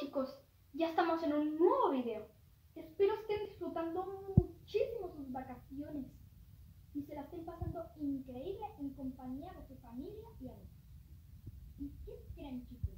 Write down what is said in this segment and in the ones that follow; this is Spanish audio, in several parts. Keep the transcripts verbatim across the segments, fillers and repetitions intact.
chicos, ya estamos en un nuevo video. Espero estén disfrutando muchísimo sus vacaciones y se la estén pasando increíble en compañía de su familia y amigos. ¿Y qué creen, chicos?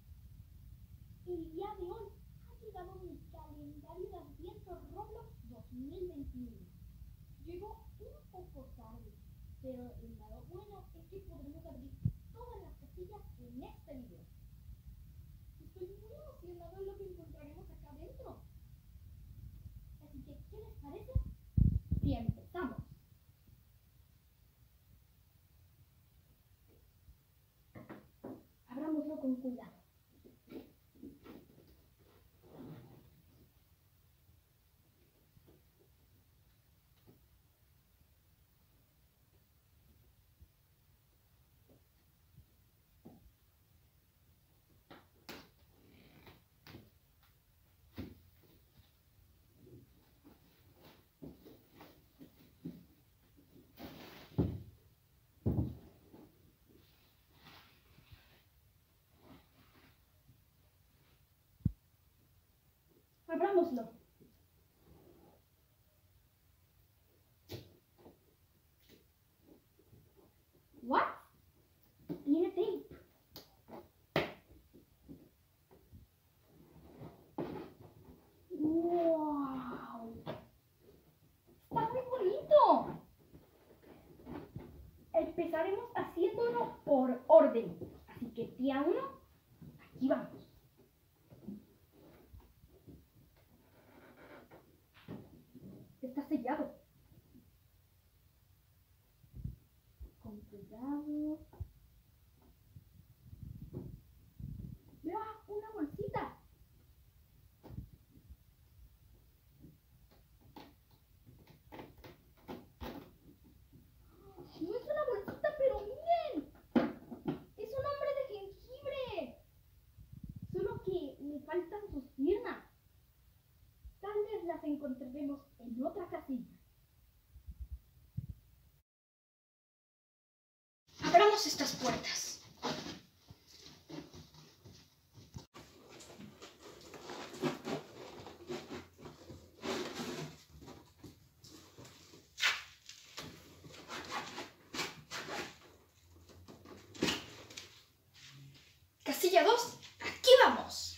El día de hoy ha llegado mi calendario de Adviento Roblox dos mil veintiuno. Llegó un poco tarde, pero el lado bueno es que podremos abrir todas las casillas en este video. Estoy muy emocionado de lo que encontraremos acá adentro. Así que, ¿qué les parece si empezamos? Abrámoslo con cuidado. Abrámoslo. ¿What? Tiene tape. ¡Wow! ¡Está muy bonito! Empezaremos haciéndolo por orden. Así que día uno, aquí vamos. Está sellado. Con cuidado. ¡Vea! ¡Una bolsita! No es una bolsita, pero miren. Es un hombre de jengibre. Solo que le faltan sus piernas. Tal vez las encontraremos en otra casilla. Abramos estas puertas. Casilla dos, aquí vamos.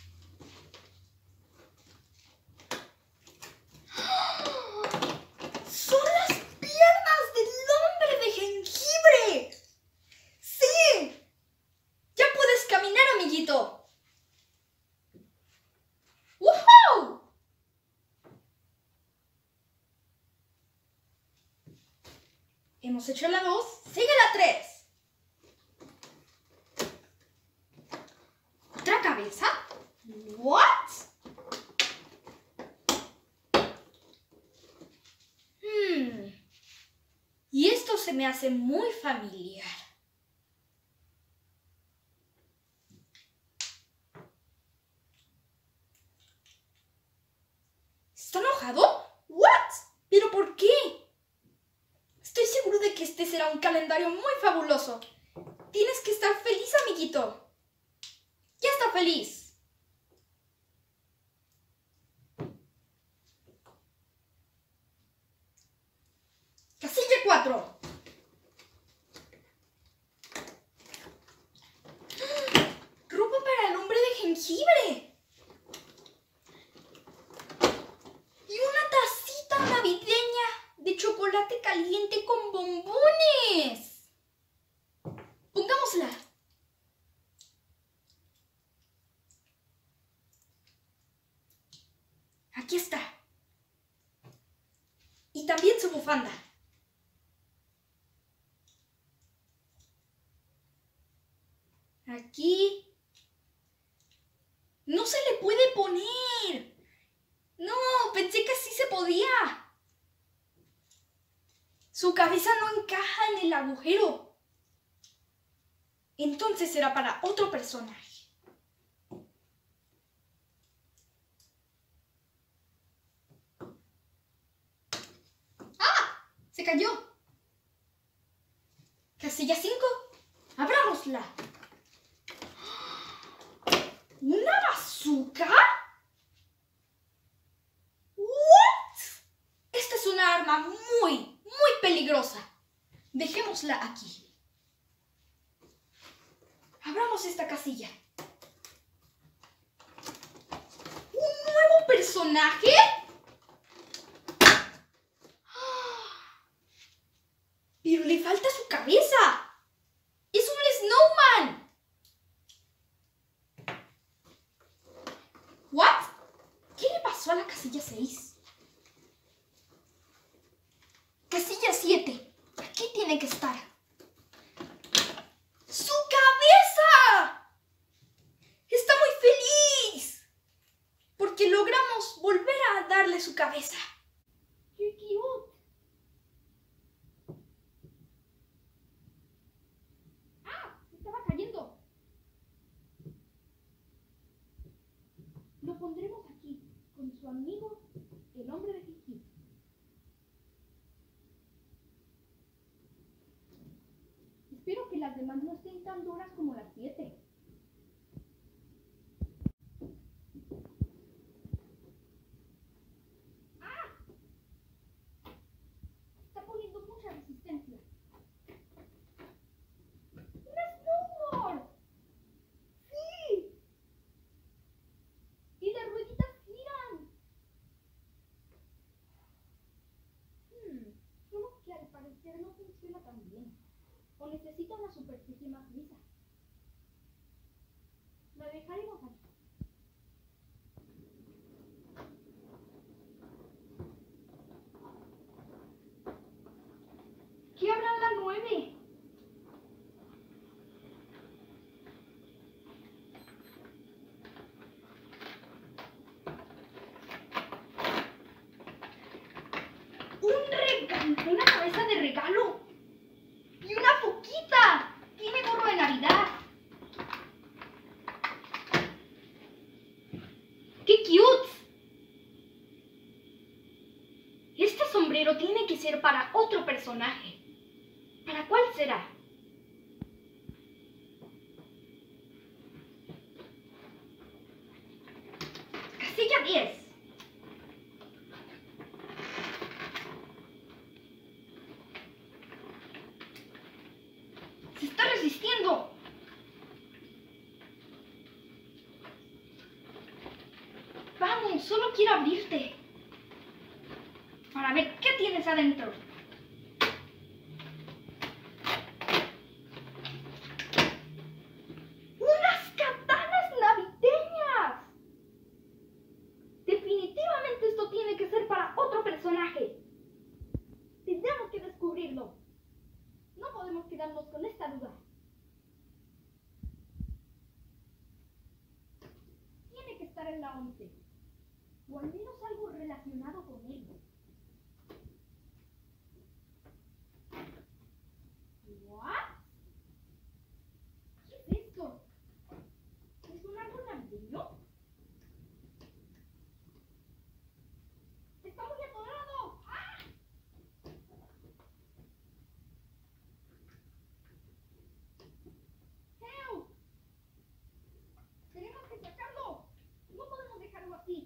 ¡Son las piernas del hombre de jengibre! ¡Sí! ¡Ya puedes caminar, amiguito! ¡Woohoo! Hemos hecho la dos, sigue la tres. ¿Otra cabeza? ¿What? Hmm. Y esto se me hace muy familiar. ¿Está enojado? ¿What? ¿Pero por qué? Estoy seguro de que este será un calendario muy fabuloso. Tienes que estar feliz, amiguito. Ya está feliz. Casilla cuatro. Ropa para el hombre de jengibre. Y una tacita navideña de chocolate caliente con bombones. Pongámosla. Aquí está. Y también su bufanda. Aquí. No se le puede poner. No, pensé que sí se podía. Su cabeza no encaja en el agujero. Entonces será para otro personaje. Se cayó. Casilla cinco. Abrámosla. ¿Una bazooka? pongámosla aquí. Abramos esta casilla. ¿Un nuevo personaje? Pero le falta su cabeza. ¡Es un snowman! ¿What? ¿Qué le pasó a la casilla seis? Casilla siete. Aquí tiene que estar. ¡Su cabeza! Está muy feliz. Porque logramos volver a darle su cabeza. ¡Qué cute! Estaba cayendo. Lo pondremos aquí con su amigo, el hombre de Kiki. Espero que las demás no estén tan duras como las siete. ¡Ah! Está poniendo mucha resistencia. No funciona tan bien. O necesita una superficie más lisa. La dejaremos aquí. ¿Qué habrá en la nueve? ¡Un regalo! ¡Una cabeza de regalo! ¡Y una foquita! ¡Tiene gorro de Navidad! ¡Qué cute! Este sombrero tiene que ser para otro personaje. ¿Para cuál será? Casilla diez. ¡Se está resistiendo! Vamos, solo quiero abrirte. Para ver qué tienes adentro. ¡Unas katanas navideñas! Definitivamente esto tiene que ser para otro personaje. Tendremos que descubrirlo. No podemos quedarnos con esta duda. Tiene que estar en la once. O al menos algo relacionado con él. ¿What? ¿Qué es esto? ¿Es un árbol navideño? ¡Está muy atorado! ¡Ah! ¡Help! ¡Tenemos que sacarlo! No podemos dejarlo así.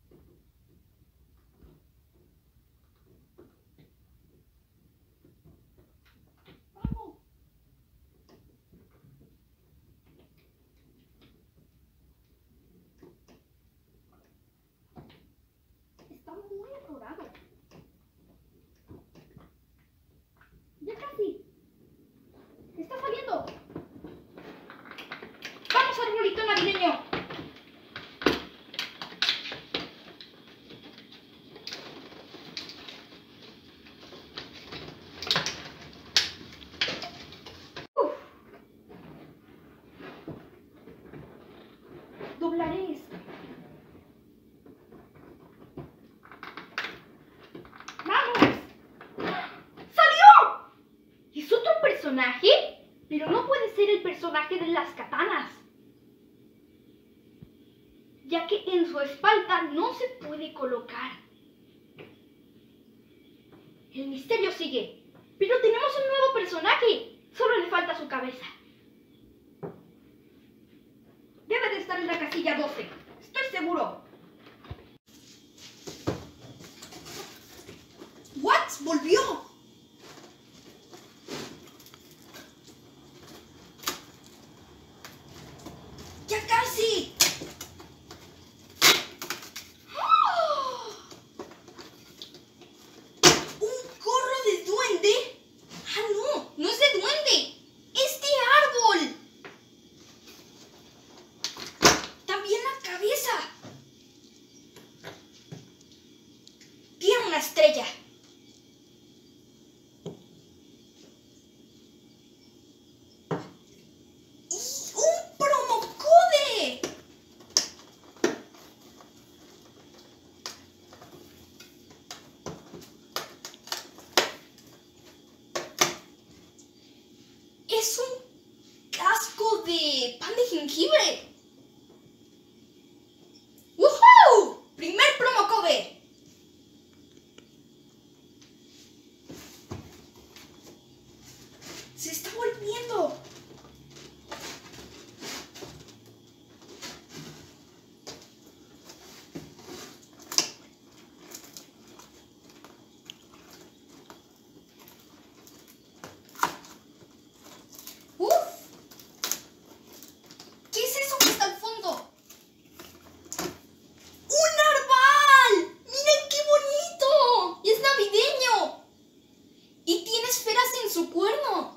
¡Vamos! Está muy atorado. Ya casi. ¡Está saliendo! ¡Vamos, arbolito navideño! Uf. Doblaré esto. ¡Vamos! ¡Salió! ¿Es otro personaje? Pero no puede ser el personaje de las katanas, ya que en su espalda no se puede colocar. El misterio sigue, pero tenemos un nuevo personaje. Solo le falta su cabeza. Debe de estar en la casilla doce. Estoy seguro. ¿What? ¡Volvió! ¡Ya casi! Estrella. ¡Y un promocode! Es un casco de pan de jengibre. ¡Woohoo! ¡Primer promocode! ¡Se está volviendo! ¡Uf! ¿Qué es eso que está al fondo? ¡Un narval! ¡Miren qué bonito! ¡Es navideño! Y tiene esferas en su cuerno.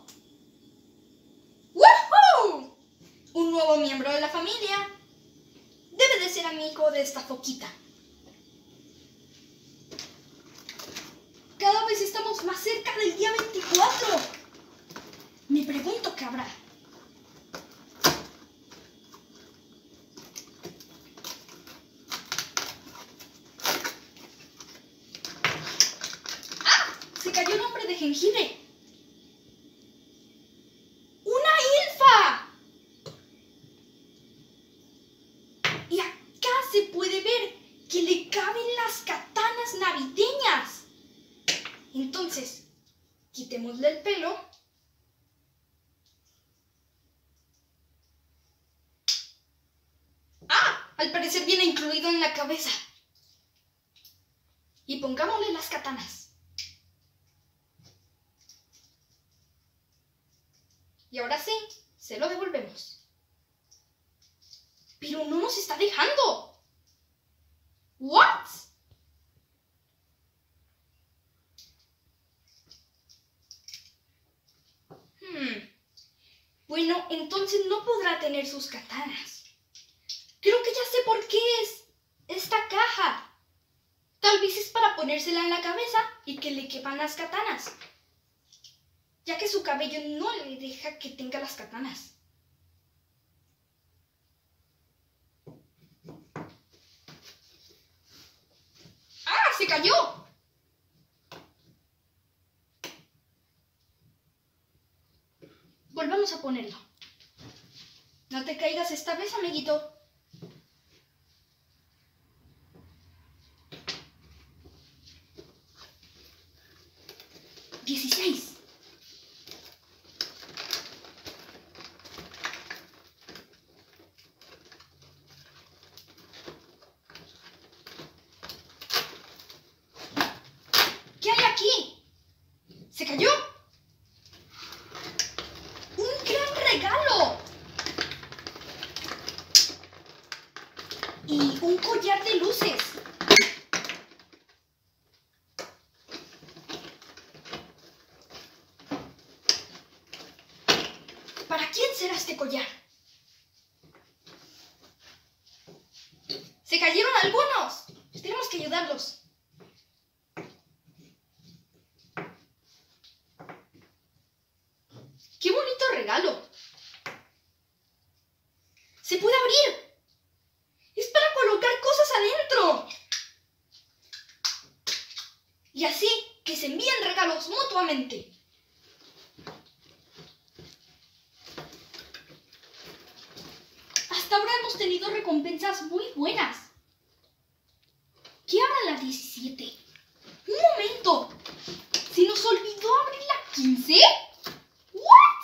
¡Woohoo! Un nuevo miembro de la familia. Debe de ser amigo de esta foquita. Cada vez estamos más cerca del día veinticuatro. Me pregunto qué habrá. ¡Ah! Se cayó el hombre de jengibre. Se puede ver que le caben las katanas navideñas. Entonces, quitémosle el pelo. ¡Ah! Al parecer viene incluido en la cabeza. Y pongámosle las katanas. Y ahora sí, se lo devolvemos. Pero no nos está dejando. ¿What? Hmm. Bueno, entonces no podrá tener sus katanas. Creo que ya sé por qué es esta caja. Tal vez es para ponérsela en la cabeza y que le quepan las katanas, ya que su cabello no le deja que tenga las katanas. ¡Se cayó! Volvamos a ponerlo. No te caigas esta vez, amiguito. dieciséis. ¿Qué hay aquí? ¿Se cayó? ¡Un gran regalo! Y un collar de luces. ¿Para quién será este collar? ¡Se cayeron algunos! Tenemos que ayudarlos. ¡Qué bonito regalo! ¡Se puede abrir! ¡Es para colocar cosas adentro! Y así que se envíen regalos mutuamente. Hasta ahora hemos tenido recompensas muy buenas. ¿Qué habrá la diecisiete? ¡Un momento! ¿Se nos olvidó abrir la quince? ¿What?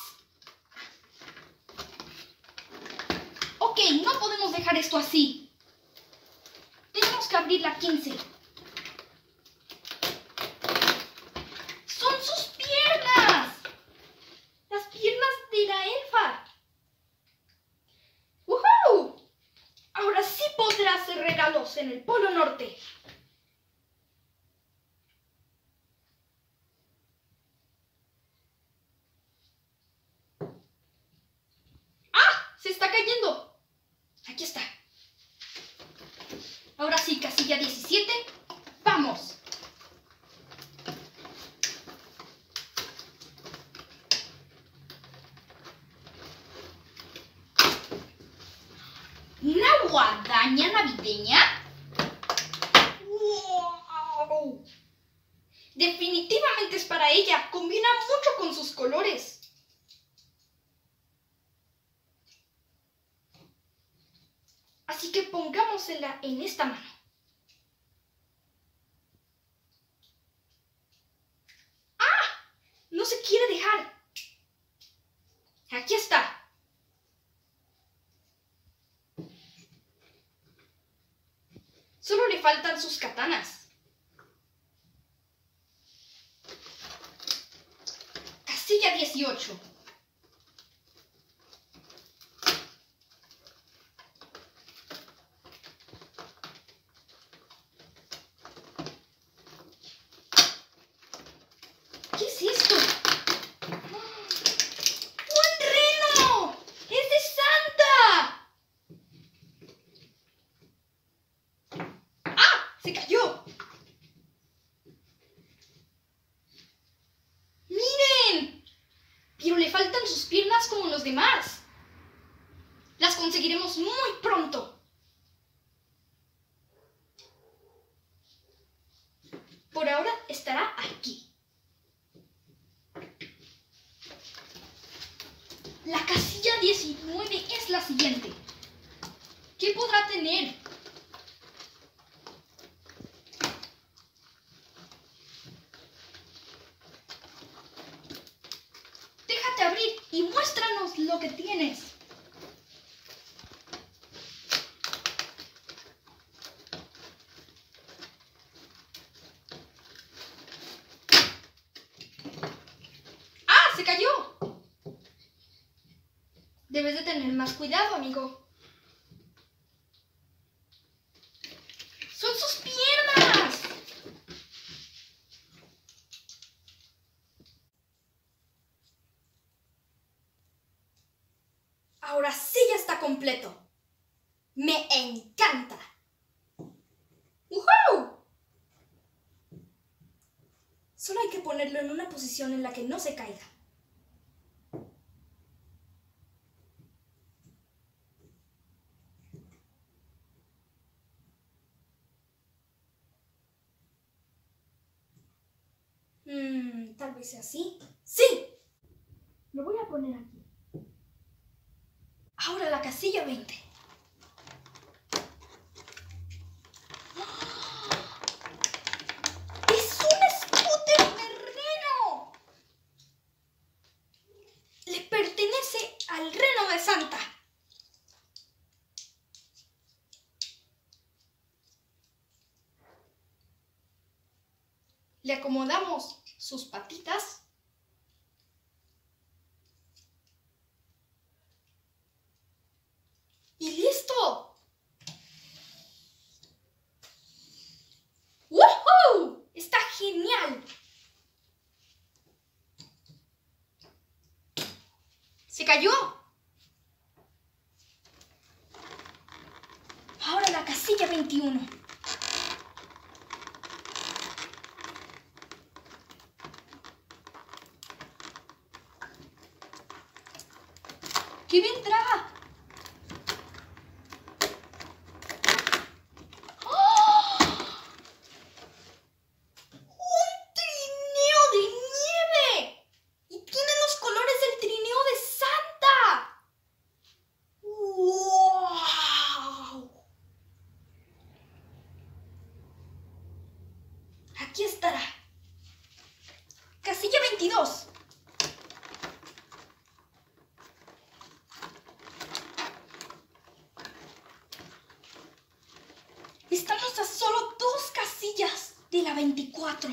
Ok, no podemos dejar esto así. Tenemos que abrir la quince. ¡Son sus piernas! Las piernas de la elfa. ¡Woohoo! podrá hacer regalos en el Polo Norte. ¡Ah! ¡Se está cayendo! Aquí está. Ahora sí, casilla diecisiete. ¡Vamos! ¿Una guadaña navideña? ¡Wow! Definitivamente es para ella. Combina mucho con sus colores. Así que pongámosela en esta mano. ¡Ah! No se quiere dejar. Aquí está. Solo le faltan sus katanas. Casilla dieciocho. ¿Qué es esto? ¡Un reno! ¡Es de Santa! ¡Ah! ¡Se cayó! ¡Miren! Pero le faltan sus piernas como los demás. Las conseguiremos muy pronto. Por ahora estará aquí. La casilla diecinueve es la siguiente. ¿Qué podrá tener? Déjate abrir y muéstranos lo que tienes. ¡Ah! ¡Se cayó! Debes de tener más cuidado, amigo. ¡Son sus piernas! Ahora sí ya está completo. ¡Me encanta! ¡Woohoo! Solo hay que ponerlo en una posición en la que no se caiga. Hmm, tal vez sea así. ¡Sí! Lo voy a poner aquí. Ahora la casilla veinte. ¡Es un scooter de reno! Le pertenece al reno de Santa. Le acomodamos sus patitas. ¡Y listo! ¡Woohoo! ¡Está genial! ¡Se cayó! Ahora la casilla veintiuno. ¿Qué vendrá? ¡Oh! ¡Un trineo de nieve! ¡Y tiene los colores del trineo de Santa! ¡Wow! Aquí estará. Casilla veintidós. Estamos a solo dos casillas de la veinticuatro.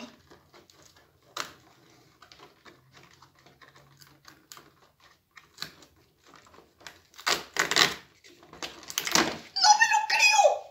¡No me lo creo!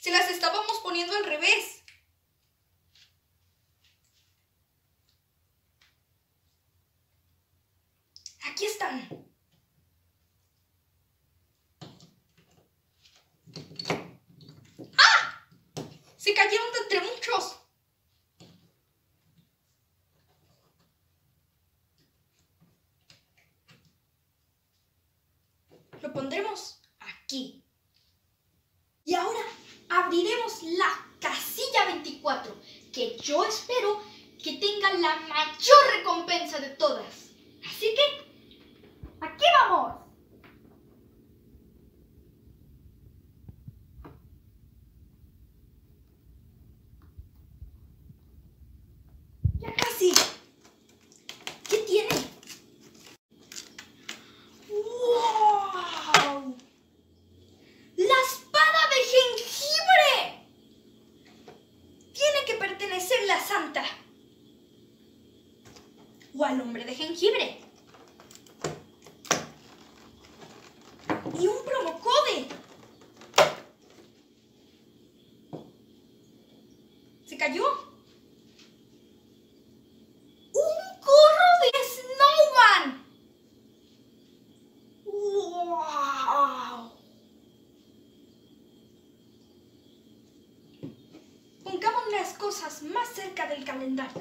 Se las estábamos poniendo al revés. Aquí están. ¡Ah! Se cayeron de entre muchos. Lo pondremos aquí. Y ahora abriremos la casilla veinticuatro, que yo espero que tenga la mayor recompensa de todas. Así que, ¡aquí vamos! Ya casi. ¿Qué tiene? ¡Wow! ¡La espada de jengibre! Tiene que pertenecerle a Santa. O al hombre de jengibre. Y un promocode. ¿Se cayó? ¡Un gorro de Snowman! ¡Wow! Pongamos las cosas más cerca del calendario.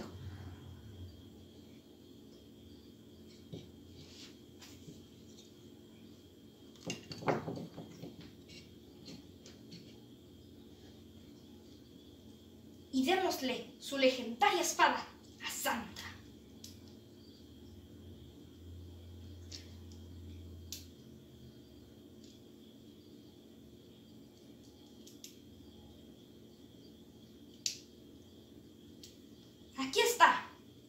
Y démosle su legendaria espada a Santa. Aquí está.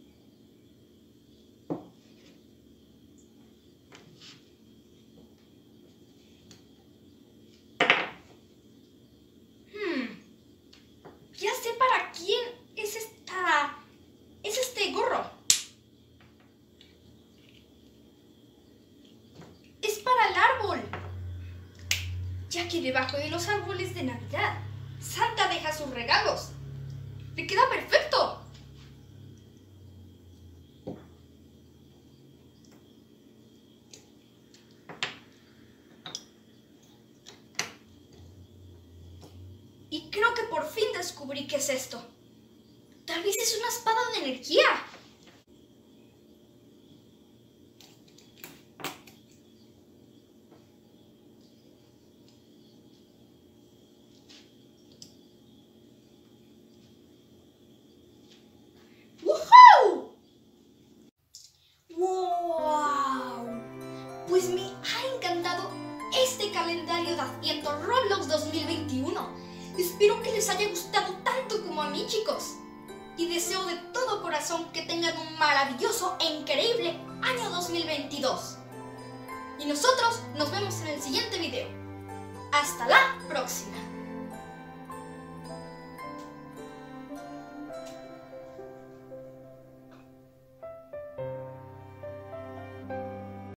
Hmm. Ya sé para quién es esta. Es este gorro. Es para el árbol. Ya que debajo de los árboles de Navidad, Santa deja sus regalos. ¡Le queda perfecto! Y creo que por fin descubrí qué es esto. Tal vez es una espada de energía. ¡Woohoo! ¡Wow! Pues me ha encantado este calendario de Adviento Roblox dos mil veintiuno. Espero que les haya gustado tanto como a mí, chicos. Y deseo de todo corazón que tengan un maravilloso e increíble año dos mil veintidós. Y nosotros nos vemos en el siguiente video. ¡Hasta la próxima!